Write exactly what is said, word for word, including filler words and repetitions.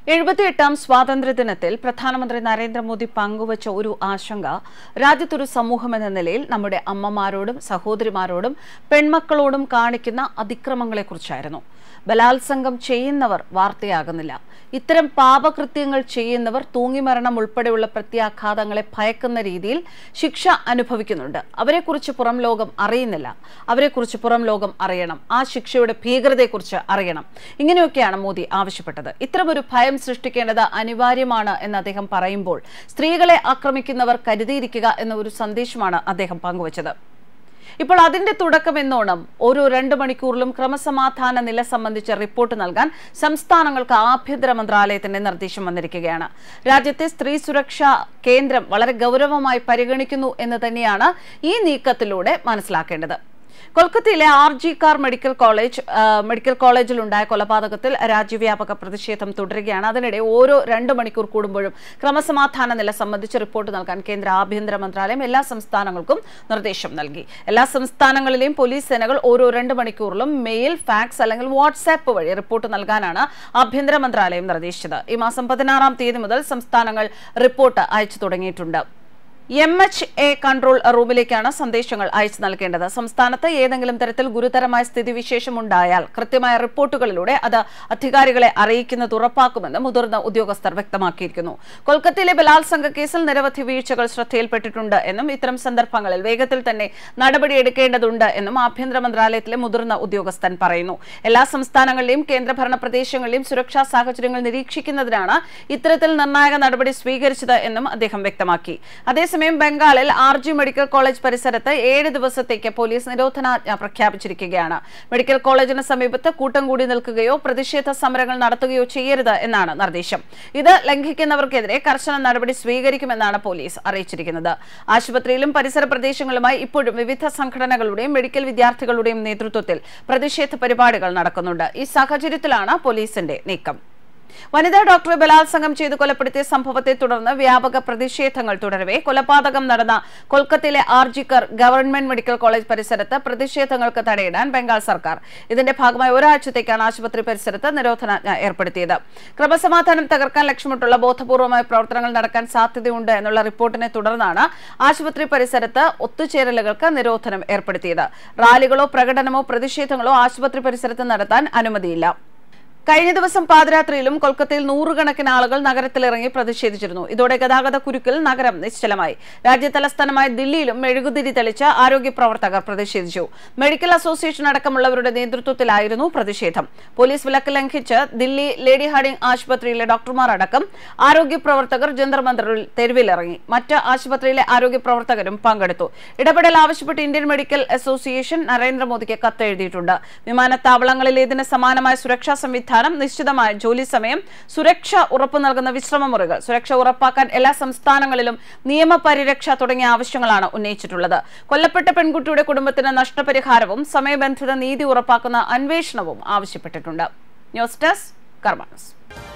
എഴുപത്തിയെട്ടാം സ്വാതന്ത്ര്യദിനത്തിൽ പ്രധാനമന്ത്രി നരേന്ദ്രമോദി പങ്കുവച്ച ഒരു ആശങ്ക രാജ്യത്തൊരു സമൂഹമെന്ന നിലയിൽ നമ്മുടെ അമ്മമാരോടും സഹോദരിമാരോടും പെൺമക്കളോടും കാണിക്കുന്ന അതിക്രമങ്ങളെക്കുറിച്ചായിരുന്നു. ബലാത്സംഗം ചെയ്യുന്നവർ വാർത്തയാകുന്നില്ല. ഇത്തരം പാപകൃത്യങ്ങൾ ചെയ്യുന്നവർ തൂങ്ങിമരണം ഉൾപ്പെടെയുള്ള പ്രത്യാഘാതങ്ങളെ ഭയക്കുന്ന രീതിയിൽ ശിക്ഷ അനുഭവിക്കുന്നുണ്ട്. അവരെക്കുറിച്ച് പുറം ലോകം അറിയുന്നില്ല. അവരെക്കുറിച്ച് പുറം ലോകം അറിയണം. ആ ശിക്ഷയുടെ ഭീകരതയെക്കുറിച്ച് അറിയണം. ഇങ്ങനെയൊക്കെയാണ് മോദി ആവശ്യപ്പെട്ടത്. ഇത്തരമൊരു ഭയം സൃഷ്ടിക്കേണ്ടത് അനിവാര്യമാണ് എന്ന് അദ്ദേഹം പറയുമ്പോൾ സ്ത്രീകളെ ആക്രമിക്കുന്നവർ കരുതിയിരിക്കുക എന്ന ഒരു സന്ദേശമാണ് അദ്ദേഹം പങ്കുവച്ചത്. ഇപ്പോൾ അതിന്റെ തുടക്കമെന്നോണം ഓരോ രണ്ട് മണിക്കൂറിലും ക്രമസമാധാന നില സംബന്ധിച്ച റിപ്പോർട്ട് നൽകാൻ സംസ്ഥാനങ്ങൾക്ക് ആഭ്യന്തര മന്ത്രാലയത്തിന്റെ നിർദ്ദേശം വന്നിരിക്കുകയാണ്. രാജ്യത്തെ സ്ത്രീ സുരക്ഷാ കേന്ദ്രം വളരെ ഗൗരവമായി പരിഗണിക്കുന്നു എന്ന് തന്നെയാണ് ഈ നീക്കത്തിലൂടെ മനസ്സിലാക്കേണ്ടത്. കൊൽക്കത്തയിലെ R G Kar medical college medical കോളേജിലുണ്ടായ കൊലപാതകത്തിൽ രാജ്യവ്യാപക പ്രതിഷേധം തുടരുകയാണ്. അതിനിടെ ഓരോ രണ്ട് മണിക്കൂർ കൂടുമ്പോഴും ക്രമസമാധാന നില സംബന്ധിച്ച് റിപ്പോർട്ട് നൽകാൻ കേന്ദ്ര ആഭ്യന്തര മന്ത്രാലയം എല്ലാ സംസ്ഥാനങ്ങൾക്കും നിർദ്ദേശം നൽകി. എല്ലാ സംസ്ഥാനങ്ങളിലെയും പോലീസ് സേനകൾ ഓരോ രണ്ട് മണിക്കൂറിലും മെയിൽ, ഫാക്സ് അല്ലെങ്കിൽ വാട്സാപ്പ് വഴി റിപ്പോർട്ട് നൽകാനാണ് ആഭ്യന്തര മന്ത്രാലയം നിർദ്ദേശിച്ചത്. ഈ മാസം പതിനാറാം തീയതി മുതൽ സംസ്ഥാനങ്ങൾ റിപ്പോർട്ട് അയച്ചു തുടങ്ങിയിട്ടുണ്ട്. എം എച്ച് എ കൺട്രോൾ റൂമിലേക്കാണ് സന്ദേശങ്ങൾ അയച്ചു നൽകേണ്ടത്. സംസ്ഥാനത്ത് ഏതെങ്കിലും തരത്തിൽ ഗുരുതരമായ സ്ഥിതിവിശേഷം ഉണ്ടായാൽ കൃത്യമായ റിപ്പോർട്ടുകളിലൂടെ അത് അധികാരികളെ അറിയിക്കുന്നത് ഉറപ്പാക്കുമെന്ന് മുതിർന്ന ഉദ്യോഗസ്ഥർ വ്യക്തമാക്കിയിരിക്കുന്നു. കൊൽക്കത്തയിലെ ബലാത്സംഗ കേസിൽ നിരവധി വീഴ്ചകൾ ശ്രദ്ധയിൽപ്പെട്ടിട്ടുണ്ട് എന്നും ഇത്തരം സന്ദർഭങ്ങളിൽ വേഗത്തിൽ തന്നെ നടപടിയെടുക്കേണ്ടതുണ്ട് എന്നും ആഭ്യന്തര മന്ത്രാലയത്തിലെ മുതിർന്ന ഉദ്യോഗസ്ഥൻ പറയുന്നു. എല്ലാ സംസ്ഥാനങ്ങളിലെയും കേന്ദ്രഭരണ പ്രദേശങ്ങളിലെയും സുരക്ഷാ സാഹചര്യങ്ങൾ നിരീക്ഷിക്കുന്നതിനാണ് ഇത്തരത്തിൽ നിർണായക നടപടി സ്വീകരിച്ചത് എന്നും അദ്ദേഹം വ്യക്തമാക്കി. അതേസമയം ബംഗാളിൽ ആർ ജി മെഡിക്കൽ കോളേജ് പരിസരത്ത് ഏഴ് ദിവസത്തേക്ക് പോലീസ് നിരോധനാജ്ഞ പ്രഖ്യാപിച്ചിരിക്കുകയാണ്. മെഡിക്കൽ കോളേജിന് സമീപത്ത് കൂട്ടം കൂടി നിൽക്കുകയോ പ്രതിഷേധ സമരങ്ങൾ നടത്തുകയോ ചെയ്യരുത് എന്നാണ് നിർദ്ദേശം. ഇത് ലംഘിക്കുന്നവർക്കെതിരെ കർശന നടപടി സ്വീകരിക്കുമെന്നാണ് പോലീസ് അറിയിച്ചിരിക്കുന്നത്. ആശുപത്രിയിലും പരിസര പ്രദേശങ്ങളുമായി ഇപ്പോഴും വിവിധ സംഘടനകളുടെയും മെഡിക്കൽ വിദ്യാർത്ഥികളുടെയും നേതൃത്വത്തിൽ പ്രതിഷേധ പരിപാടികൾ നടക്കുന്നുണ്ട്. ഈ സാഹചര്യത്തിലാണ് പോലീസിന്റെ നീക്കം. വനിതാ ഡോക്ടറെ ബലാത്സംഗം ചെയ്ത് കൊലപ്പെടുത്തിയ സംഭവത്തെ തുടർന്ന് വ്യാപക പ്രതിഷേധങ്ങൾ തുടരവെ കൊലപാതകം നടന്ന കൊൽക്കത്തയിലെ R G Kar government medical college പരിസരത്ത് പ്രതിഷേധങ്ങൾക്ക് തടയിടാൻ ബംഗാൾ സർക്കാർ ഇതിന്റെ ഭാഗമായി ഒരാഴ്ചത്തേക്കാണ് ആശുപത്രി പരിസരത്ത് നിരോധനാജ്ഞ ഏർപ്പെടുത്തിയത്. ക്രമസമാധാനം തകർക്കാൻ ലക്ഷ്യമിട്ടുള്ള ബോധപൂർവമായ പ്രവർത്തനങ്ങൾ നടക്കാൻ സാധ്യതയുണ്ട് എന്നുള്ള റിപ്പോർട്ടിനെ തുടർന്നാണ് ആശുപത്രി പരിസരത്ത് ഒത്തുചേരലുകൾക്ക് നിരോധനം ഏർപ്പെടുത്തിയത്. റാലികളോ പ്രകടനമോ പ്രതിഷേധങ്ങളോ ആശുപത്രി പരിസരത്ത് നടത്താൻ അനുമതിയില്ല. കഴിഞ്ഞ ദിവസം പാതിരാത്രിയിലും കൊൽക്കത്തയിൽ നൂറുകണക്കിന് ആളുകൾ നഗരത്തിലിറങ്ങി പ്രതിഷേധിച്ചിരുന്നു. ഇതോടെ ഗതാഗത കുരുക്കിൽ നഗരം നിശ്ചലമായി. രാജ്യ തലസ്ഥാനമായ ദില്ലിയിലും മെഴുകുതിരി തെളിച്ച് ആരോഗ്യ പ്രവർത്തകർ പ്രതിഷേധിച്ചു. മെഡിക്കൽ അസോസിയേഷൻ അടക്കമുള്ളവരുടെ നേതൃത്വത്തിലായിരുന്നു പ്രതിഷേധം. പോലീസ് വിലക്ക് ലംഘിച്ച് ദില്ലി ലേഡി ഹാർഡിംഗ് ആശുപത്രിയിലെ ഡോക്ടർമാർ അടക്കം ആരോഗ്യ പ്രവർത്തകർ ജന്തർ മന്ദറിൽ തെരുവിലിറങ്ങി. മറ്റ് ആശുപത്രിയിലെ ആരോഗ്യ പ്രവർത്തകരും പങ്കെടുത്തു. ഇടപെടൽ ആവശ്യപ്പെട്ട് ഇന്ത്യൻ മെഡിക്കൽ അസോസിയേഷൻ നരേന്ദ്രമോദിക്ക് കത്തെഴുതിയിട്ടുണ്ട്. വിമാനത്താവളങ്ങളിലേതിന് സമാനമായ സുരക്ഷാ സംവിധാനം, നിശ്ചിതമായ ജോലി സമയം, സുരക്ഷ ഉറപ്പു നൽകുന്ന വിശ്രമമുറികൾ, സുരക്ഷ ഉറപ്പാക്കാൻ എല്ലാ സംസ്ഥാനങ്ങളിലും നിയമപരിരക്ഷ തുടങ്ങിയ ആവശ്യങ്ങളാണ് ഉന്നയിച്ചിട്ടുള്ളത്. കൊല്ലപ്പെട്ട പെൺകുട്ടിയുടെ കുടുംബത്തിന് നഷ്ടപരിഹാരവും സമയബന്ധിത നീതി ഉറപ്പാക്കുന്ന അന്വേഷണവും ആവശ്യപ്പെട്ടിട്ടുണ്ട്. News desk Karma news.